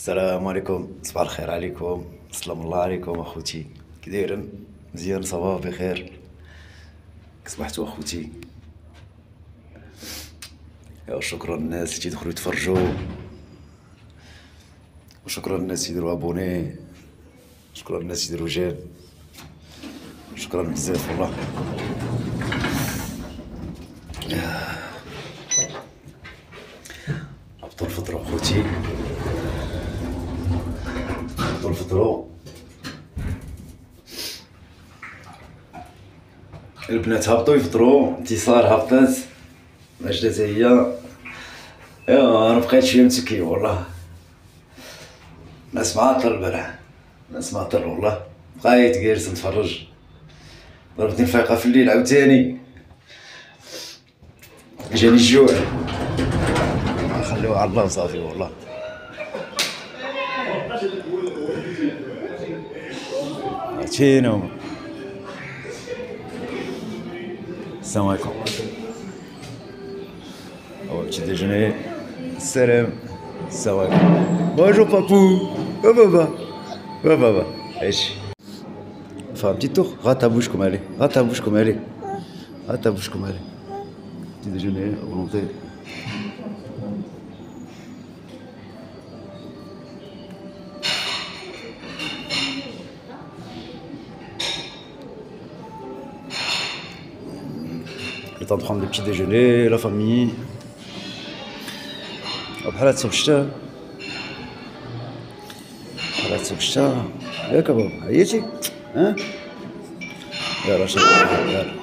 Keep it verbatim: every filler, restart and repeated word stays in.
السلام عليكم، صباح الخير عليكم، سلام الله عليكم اخوتي. كي دايرين؟ مزيان؟ صباح بخير؟ كصبحتوا اخوتي؟ يا شكرا الناس اللي تيدخلوا يتفرجوا، وشكرا الناس اللي يديروا ابوني، شكرا الناس اللي يديروا جيم، شكرا بزاف والله. هبطوا الفطروا اخوتي، هبطوا الفطروا. البنات هبطوا يفطروا، انتصار هبطت، ماجدة تا هي. ايوا انا بقيت شويه متكي والله، ناس معطل البارح، ناس معطل والله، بقيت جالس نتفرج، ضربتني الفايقه في الليل عاوتاني، جاني الجوع، خليوها على الله وصافي والله. هادشي هما. السلام عليكم. هو petit déjeuner. السلام. السلام عليكم. Bonjour papou. Oh baba. Oh baba. عيش. Fais un petit tour. Rate ta bouche comme elle est. Rate ta bouche comme elle est. Rate ta bouche comme elle est. Petit déjeuner à volonté. Le temps de prendre le petit déjeuner, la famille. بحال هاد سوق الشتا، بحال هاد سوق الشتا. ياك بابا عييتي؟ ها؟ يلا شوف يلا.